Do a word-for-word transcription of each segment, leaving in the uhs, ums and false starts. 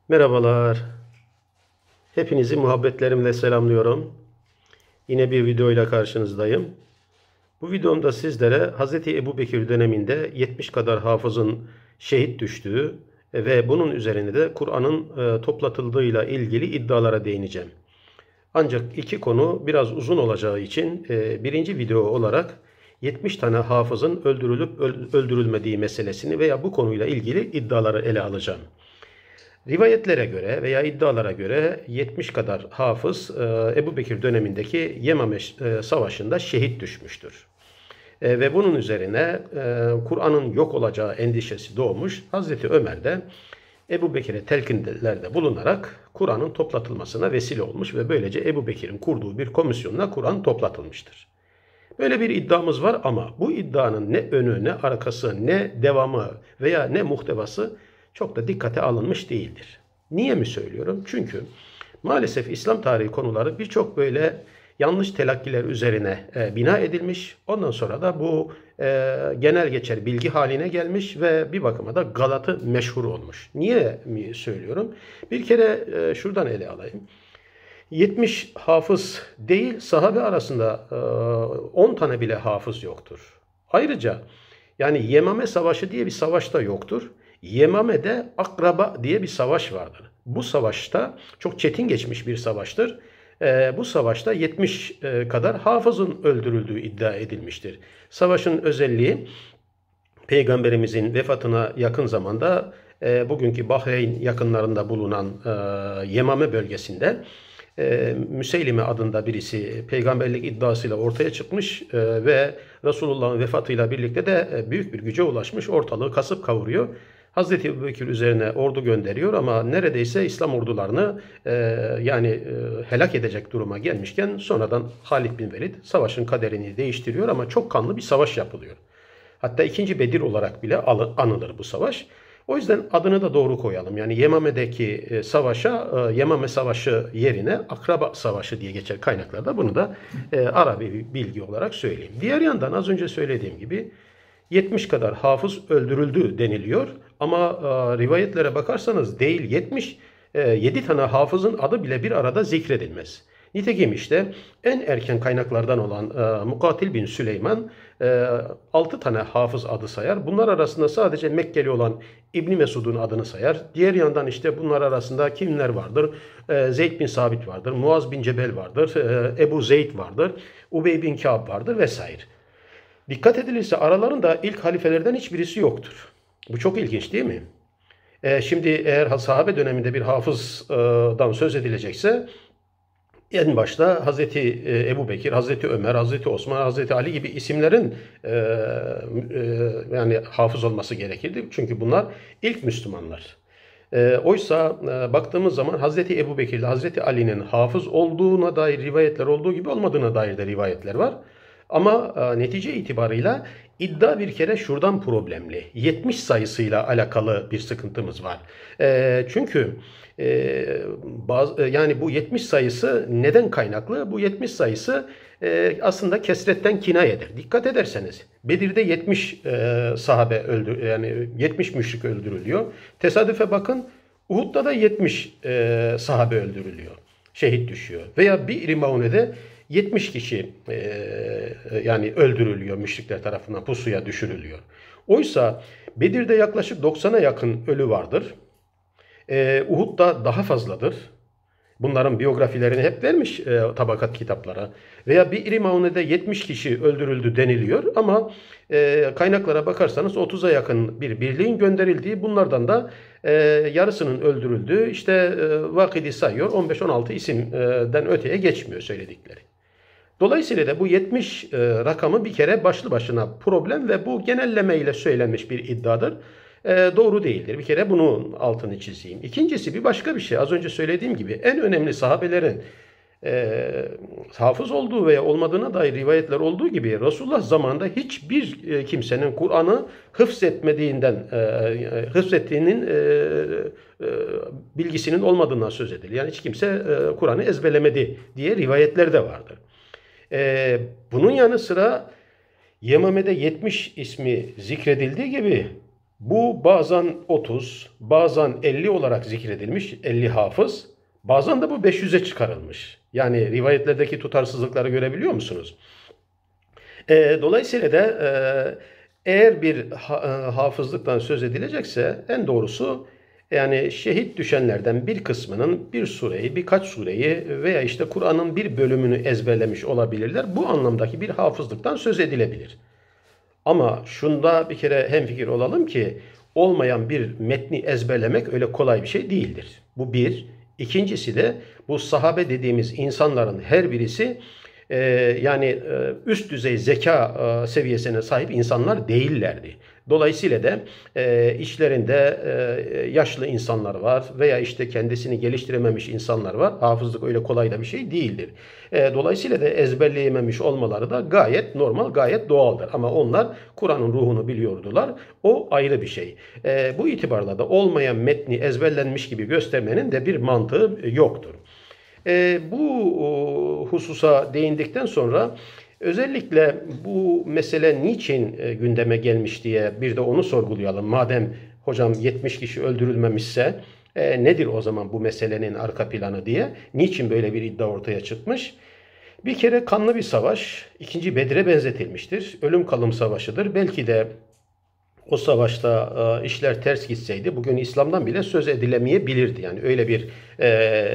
Merhabalar. Hepinizi muhabbetlerimle selamlıyorum. Yine bir videoyla karşınızdayım. Bu videomda sizlere Hazreti Ebubekir döneminde yetmiş kadar hafızın şehit düştüğü ve bunun üzerine de Kur'an'ın e, toplatıldığıyla ilgili iddialara değineceğim. Ancak iki konu biraz uzun olacağı için e, birinci video olarak yetmiş tane hafızın öldürülüp öldürülmediği meselesini veya bu konuyla ilgili iddiaları ele alacağım. Rivayetlere göre veya iddialara göre yetmiş kadar hafız e, Ebubekir dönemindeki Yemame e, Savaşı'nda şehit düşmüştür. E, ve bunun üzerine e, Kur'an'ın yok olacağı endişesi doğmuş. Hazreti Ömer de Ebubekir'e telkinlerde bulunarak Kur'an'ın toplatılmasına vesile olmuş ve böylece Ebubekir'in kurduğu bir komisyonla Kur'an toplatılmıştır. Böyle bir iddiamız var ama bu iddianın ne önü, ne arkası, ne devamı veya ne muhtevası çok da dikkate alınmış değildir. Niye mi söylüyorum? Çünkü maalesef İslam tarihi konuları birçok böyle yanlış telakkiler üzerine e, bina edilmiş. Ondan sonra da bu e, genel geçer bilgi haline gelmiş ve bir bakıma da galatı meşhur olmuş. Niye mi söylüyorum? Bir kere e, şuradan ele alayım. yetmiş hafız değil, sahabe arasında e, on tane bile hafız yoktur. Ayrıca yani Yemame Savaşı diye bir savaş da yoktur. Yemame'de Akraba diye bir savaş vardır. Bu savaşta çok çetin geçmiş bir savaştır. E, bu savaşta yetmiş e, kadar hafızın öldürüldüğü iddia edilmiştir. Savaşın özelliği Peygamberimizin vefatına yakın zamanda e, bugünkü Bahreyn yakınlarında bulunan e, Yemame bölgesinde e, Müseylime adında birisi peygamberlik iddiasıyla ortaya çıkmış e, ve Resulullah'ın vefatıyla birlikte de e, büyük bir güce ulaşmış, ortalığı kasıp kavuruyor. Hazreti Ebubekir üzerine ordu gönderiyor ama neredeyse İslam ordularını e, yani e, helak edecek duruma gelmişken sonradan Halid bin Velid savaşın kaderini değiştiriyor ama çok kanlı bir savaş yapılıyor. Hatta ikinci Bedir olarak bile anılır bu savaş. O yüzden adını da doğru koyalım. Yani Yemame'deki savaşa Yemame Savaşı yerine Akraba Savaşı diye geçer kaynaklarda. Bunu da ara bir bilgi olarak söyleyeyim. Diğer yandan az önce söylediğim gibi yetmiş kadar hafız öldürüldü deniliyor. Ama rivayetlere bakarsanız değil yetmiş, yedi tane hafızın adı bile bir arada zikredilmez. Nitekim işte en erken kaynaklardan olan e, Mukatil bin Süleyman e, altı tane hafız adı sayar. Bunlar arasında sadece Mekkeli olan İbni Mesud'un adını sayar. Diğer yandan işte bunlar arasında kimler vardır? E, Zeyd bin Sabit vardır, Muaz bin Cebel vardır, e, Ebu Zeyd vardır, Ubey bin Kâb vardır vesaire. Dikkat edilirse aralarında ilk halifelerden hiçbirisi yoktur. Bu çok ilginç değil mi? E, şimdi eğer sahabe döneminde bir hafızdan söz edilecekse en başta Hazreti Ebubekir, Hazreti Ömer, Hazreti Osman, Hazreti Ali gibi isimlerin e, e, yani hafız olması gerekirdi. Çünkü bunlar ilk Müslümanlar. E, oysa e, baktığımız zaman Hazreti Ebubekir ile Hazreti Ali'nin hafız olduğuna dair rivayetler olduğu gibi olmadığına dair de rivayetler var. Ama e, netice itibarıyla iddia bir kere şuradan problemli. yetmiş sayısıyla alakalı bir sıkıntımız var. E, çünkü e, bazı, yani bu yetmiş sayısı neden kaynaklı? Bu yetmiş sayısı e, aslında kesretten kinayedir. Dikkat ederseniz Bedir'de yetmiş e, sahabe öldü, yani yetmiş müşrik öldürülüyor. Tesadüfe bakın Uhud'da da yetmiş e, sahabe öldürülüyor. Şehit düşüyor. Veya Bi'r-i Maune'de yetmiş kişi e, yani öldürülüyor müşrikler tarafından, pusuya düşürülüyor. Oysa Bedir'de yaklaşık doksana yakın ölü vardır. E, Uhud'da daha fazladır. Bunların biyografilerini hep vermiş e, tabakat kitaplara. Veya Bi'r-i Maune'de yetmiş kişi öldürüldü deniliyor ama e, kaynaklara bakarsanız otuza yakın bir birliğin gönderildiği, bunlardan da e, yarısının öldürüldüğü işte e, vakidi sayıyor. on beş on altı isimden öteye geçmiyor söyledikleri. Dolayısıyla da bu yetmiş e, rakamı bir kere başlı başına problem ve bu genelleme ile söylenmiş bir iddiadır. E, doğru değildir. Bir kere bunun altını çizeyim. İkincisi bir başka bir şey. Az önce söylediğim gibi en önemli sahabelerin e, hafız olduğu veya olmadığına dair rivayetler olduğu gibi Resulullah zamanında hiçbir e, kimsenin Kur'an'ı hıfzetmediğinden, e, hıfzettiğinin e, e, bilgisinin olmadığından söz edilir. Yani hiç kimse e, Kur'an'ı ezberlemedi diye rivayetler de vardır. Ee, bunun yanı sıra Yemame'de yetmiş ismi zikredildiği gibi Bu bazen otuz, bazen elli olarak zikredilmiş, elli hafız. Bazen de bu beş yüze çıkarılmış. Yani rivayetlerdeki tutarsızlıkları görebiliyor musunuz? E, dolayısıyla da e, eğer bir ha, e, hafızlıktan söz edilecekse en doğrusu yani şehit düşenlerden bir kısmının bir sureyi, birkaç sureyi veya işte Kur'an'ın bir bölümünü ezberlemiş olabilirler. Bu anlamdaki bir hafızlıktan söz edilebilir. Ama şunda bir kere hemfikir olalım ki olmayan bir metni ezberlemek öyle kolay bir şey değildir. Bu bir. İkincisi de bu sahabe dediğimiz insanların her birisi e, yani e, üst düzey zeka e, seviyesine sahip insanlar değillerdi. Dolayısıyla da e, işlerinde e, yaşlı insanlar var veya işte kendisini geliştirememiş insanlar var. Hafızlık öyle kolay da bir şey değildir. E, dolayısıyla da ezberleyememiş olmaları da gayet normal, gayet doğaldır. Ama onlar Kur'an'ın ruhunu biliyordular. O ayrı bir şey. E, bu itibarla da olmayan metni ezberlenmiş gibi göstermenin de bir mantığı yoktur. E, bu o, hususa değindikten sonra özellikle bu mesele niçin e, gündeme gelmiş diye bir de onu sorgulayalım. Madem hocam yetmiş kişi öldürülmemişse e, nedir o zaman bu meselenin arka planı diye? Niçin böyle bir iddia ortaya çıkmış? Bir kere kanlı bir savaş, ikinci Bedir'e benzetilmiştir. Ölüm kalım savaşıdır. Belki de o savaşta e, işler ters gitseydi bugün İslam'dan bile söz edilemeyebilirdi. Yani öyle bir e,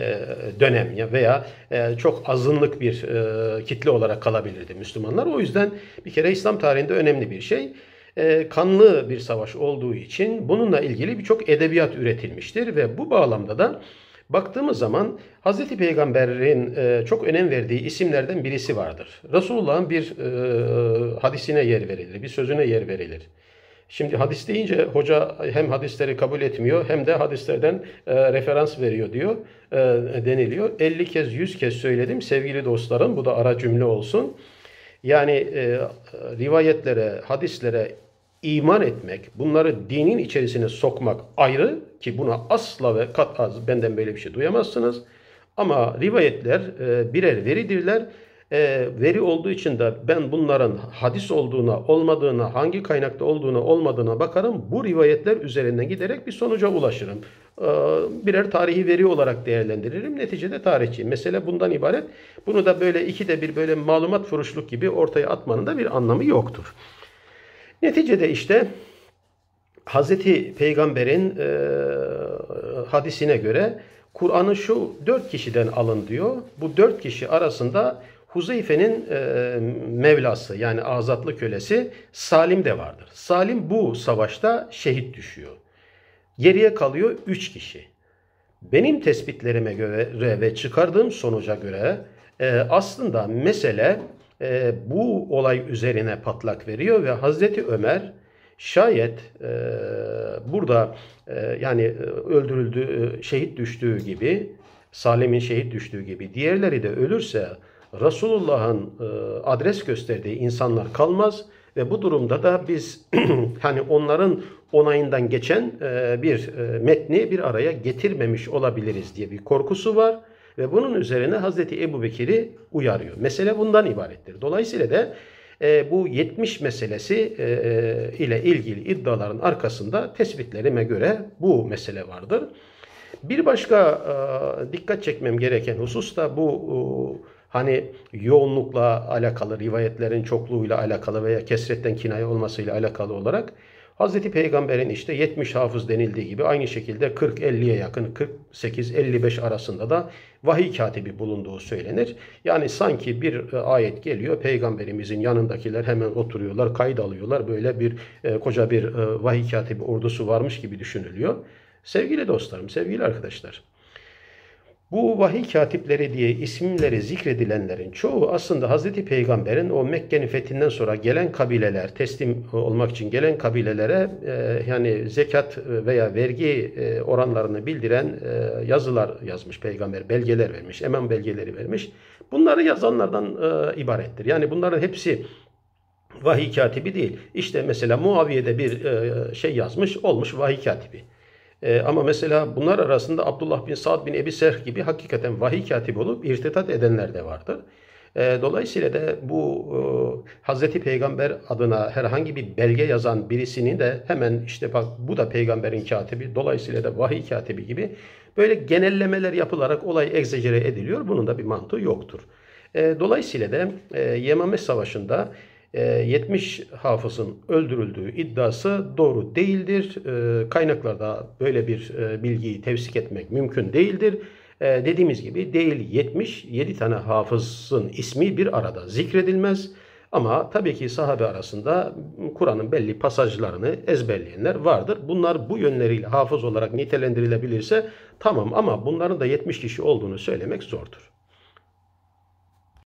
dönem ya veya e, çok azınlık bir e, kitle olarak kalabilirdi Müslümanlar. O yüzden bir kere İslam tarihinde önemli bir şey. E, kanlı bir savaş olduğu için bununla ilgili birçok edebiyat üretilmiştir ve bu bağlamda da baktığımız zaman Hazreti Peygamber'in e, çok önem verdiği isimlerden birisi vardır. Resulullah'ın bir e, hadisine yer verilir, bir sözüne yer verilir. Şimdi hadis deyince hoca hem hadisleri kabul etmiyor hem de hadislerden e, referans veriyor diyor e, deniliyor. elli kez yüz kez söyledim sevgili dostlarım, bu da ara cümle olsun. Yani e, rivayetlere, hadislere iman etmek, bunları dinin içerisine sokmak ayrı ki buna asla ve kat'a benden böyle bir şey duyamazsınız. Ama rivayetler e, birer veridirler. E, veri olduğu için de ben bunların hadis olduğuna, olmadığına, hangi kaynakta olduğuna, olmadığına bakarım. Bu rivayetler üzerinden giderek bir sonuca ulaşırım. E, birer tarihi veri olarak değerlendiririm. Neticede tarihçiyim. Mesele bundan ibaret. Bunu da böyle ikide bir böyle malumat furuşluk gibi ortaya atmanın da bir anlamı yoktur. Neticede işte Hazreti Peygamber'in e, hadisine göre Kur'an'ı şu dört kişiden alın diyor. Bu dört kişi arasında Huzeyfe'nin e, Mevlası yani azatlı kölesi Salim de vardır. Salim bu savaşta şehit düşüyor. Geriye kalıyor üç kişi. Benim tespitlerime göre ve çıkardığım sonuca göre e, aslında mesele e, bu olay üzerine patlak veriyor ve Hazreti Ömer şayet e, burada e, yani öldürüldüğü, şehit düştüğü gibi, Salim'in şehit düştüğü gibi diğerleri de ölürse Resulullah'ın e, adres gösterdiği insanlar kalmaz ve bu durumda da biz hani onların onayından geçen e, bir e, metni bir araya getirmemiş olabiliriz diye bir korkusu var ve bunun üzerine Hazreti Ebubekir'i uyarıyor. Mesele bundan ibarettir. Dolayısıyla da e, bu yetmiş meselesi e, ile ilgili iddiaların arkasında tespitlerime göre bu mesele vardır. Bir başka e, dikkat çekmem gereken husus da bu e, hani yoğunlukla alakalı, rivayetlerin çokluğuyla alakalı veya kesretten kinaye olmasıyla alakalı olarak Hazreti Peygamber'in işte yetmiş hafız denildiği gibi aynı şekilde kırk elliye yakın, kırk sekiz elli beş arasında da vahiy katibi bulunduğu söylenir. Yani sanki bir ayet geliyor, Peygamberimizin yanındakiler hemen oturuyorlar, kayıt alıyorlar. Böyle bir e, koca bir e, vahiy katibi ordusu varmış gibi düşünülüyor. Sevgili dostlarım, sevgili arkadaşlar, bu vahiy katipleri diye isimleri zikredilenlerin çoğu aslında Hazreti Peygamber'in o Mekke'nin fethinden sonra gelen kabileler, teslim olmak için gelen kabilelere e, yani zekat veya vergi e, oranlarını bildiren e, yazılar yazmış Peygamber, belgeler vermiş, eman belgeleri vermiş. Bunları yazanlardan e, ibarettir. Yani bunların hepsi vahiy katibi değil. İşte mesela Muaviye'de bir e, şey yazmış, olmuş vahiy katibi. Ee, ama mesela bunlar arasında Abdullah bin Sa'd bin Ebi Serh gibi hakikaten vahiy katibi olup irtitat edenler de vardır. E, dolayısıyla da bu e, Hazreti Peygamber adına herhangi bir belge yazan birisinin de hemen işte bak bu da peygamberin katibi, dolayısıyla da vahiy katibi gibi böyle genellemeler yapılarak olay egzajere ediliyor. Bunun da bir mantığı yoktur. E, dolayısıyla da e, Yemame Savaşı'nda e, yetmiş hafızın öldürüldüğü iddiası doğru değildir. E, kaynaklarda böyle bir e, bilgiyi tevsik etmek mümkün değildir. Ee, dediğimiz gibi değil yetmiş yedi tane hafızın ismi bir arada zikredilmez. Ama tabii ki sahabe arasında Kur'an'ın belli pasajlarını ezberleyenler vardır. Bunlar bu yönleriyle hafız olarak nitelendirilebilirse tamam, ama bunların da yetmiş kişi olduğunu söylemek zordur.